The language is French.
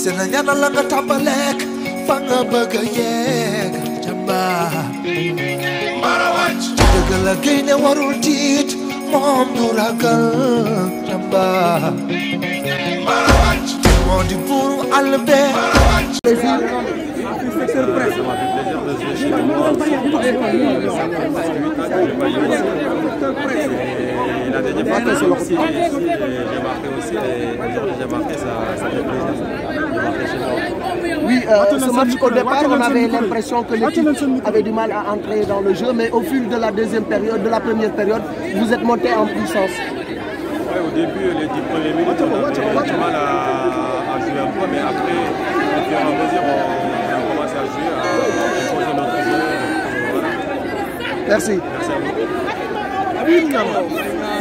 sena ñaanal la nga tàmbaleek fa nga bëgg a yegg jàmbaar dëgg la gaynde warul tiit moom du ragal jàmbaar moo di buuru àll bee La dernière fois que j'ai marqué aussi, j'ai marqué, ça fait plaisir. Oui, ce match au départ, on avait l'impression que l'équipe avait du mal à entrer dans le jeu, mais au fil de la deuxième période, de la première période, vous êtes monté en puissance. Ouais, au début, les 10 premiers minutes, on avait du mal à jouer un peu, mais après, au fur et à mesure, on commence à jouer, à imposer notre jeu. Voilà. Merci. Merci à vous.